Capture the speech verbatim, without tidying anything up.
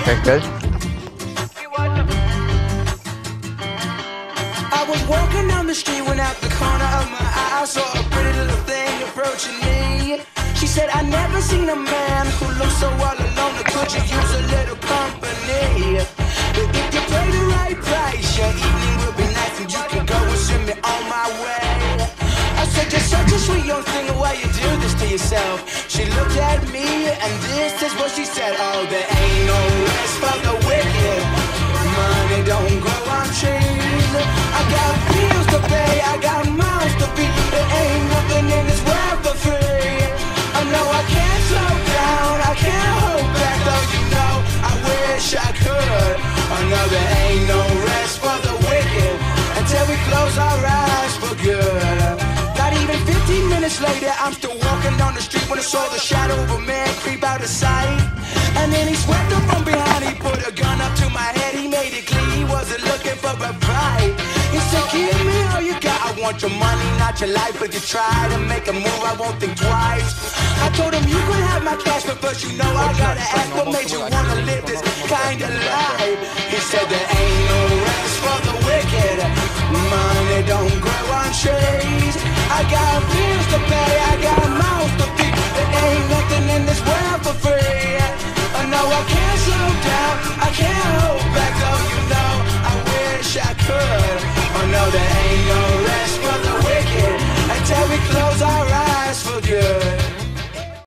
Okay, good. I was walking down the street when out the corner of my eye I saw a pretty little thing approaching me. She said, I never seen a man who looks so all alone. Could you use a little company? But if you pay the right price, your evening will be nice and you can go and send me on my way. I said, you're such a sweet young thing, why you do this to yourself? She looked at me and this is what she said. Oh, there ain't no rest for the wicked. Money don't grow on trees. I got bills to pay, I got mouths to feed. There ain't nothing in this world for free. I know I can't slow down, I can't hold back, though you know I wish I could. I know there ain't no rest for the wicked until we close our eyes for good. Not even fifteen minutes later, I'm still walking down the street when I saw the shadow of a man creep out of sight. And then he swept up from behind, he put a gun up to my head, he made it clear he wasn't looking for a fight. He said, give me all you got, I want your money, not your life. If you try to make a move, I won't think twice. I told him you could have my cash, but first you know I gotta ask what made you wanna live this kind of life. He said there ain't no rest for the wicked. Money don't grow on trees. I got bills to pay, I got mouths to feed. There ain't no